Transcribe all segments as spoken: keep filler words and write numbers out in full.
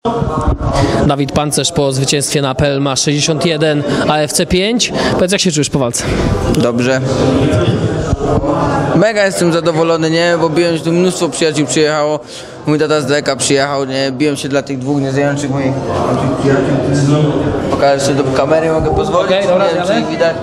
Dawid Pancerz po zwycięstwie na P L M A sześćdziesiąt jeden, A F C pięć. Powiedz, jak się czujesz po walce? Dobrze. Mega jestem zadowolony, nie? Bo biłem się, tu mnóstwo przyjaciół przyjechało. Mój tata z daleka przyjechał, nie? Biłem się dla tych dwóch nieznających moich przyjaciół. Pokażę się do kamery, mogę pozwolić? Okej, dobra, nie wiem, czy ich widać.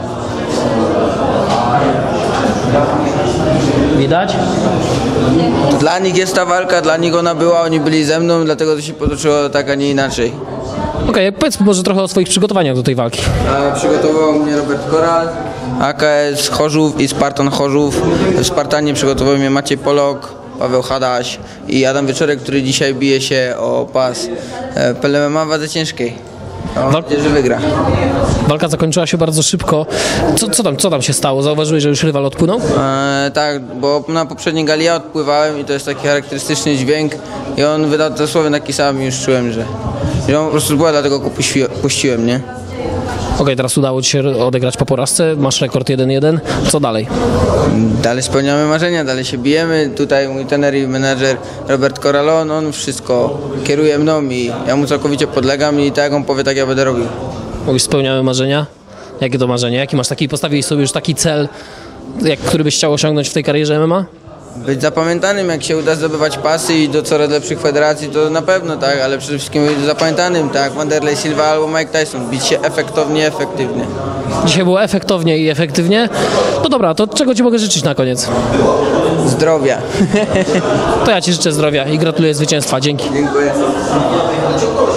Widać? Dla nich jest ta walka, dla nich ona była, oni byli ze mną, dlatego to się potoczyło tak, a nie inaczej. Okej, okay, powiedz może trochę o swoich przygotowaniach do tej walki. A przygotował mnie Robert Koral, A K S Chorzów i Spartan Chorzów. W Spartanie przygotował mnie Maciej Polok, Paweł Hadaś i Adam Wieczorek, który dzisiaj bije się o pas P L M A w wadze ciężkiej. Mam nadzieję, że wygra. Walka zakończyła się bardzo szybko. Co, co, tam, co tam się stało? Zauważyłeś, że już rywal odpłynął? E, tak, bo na poprzedniej gali ja odpływałem i to jest taki charakterystyczny dźwięk i on wydał dosłownie taki sam i już czułem, że, że on po prostu była, dlatego go puści, puściłem, nie? Okej, okay, teraz udało ci się odegrać po porażce, masz rekord jeden jeden. Co dalej? Dalej spełniamy marzenia, dalej się bijemy. Tutaj mój trener i menadżer Robert Koralon, on wszystko kieruje mną i ja mu całkowicie podlegam i tak jak on powie, tak ja będę robił. Mówisz, spełniamy marzenia? Jakie to marzenie? Jaki masz taki, postawiłeś sobie już taki cel, jak, który byś chciał osiągnąć w tej karierze M M A? Być zapamiętanym, jak się uda zdobywać pasy i do coraz lepszych federacji, to na pewno tak, ale przede wszystkim być zapamiętanym, tak jak Wanderlei Silva albo Mike Tyson, bić się efektownie, efektywnie. Dzisiaj było efektownie i efektywnie. No dobra, to czego ci mogę życzyć na koniec? Zdrowia. To ja ci życzę zdrowia i gratuluję zwycięstwa. Dzięki. Dziękuję.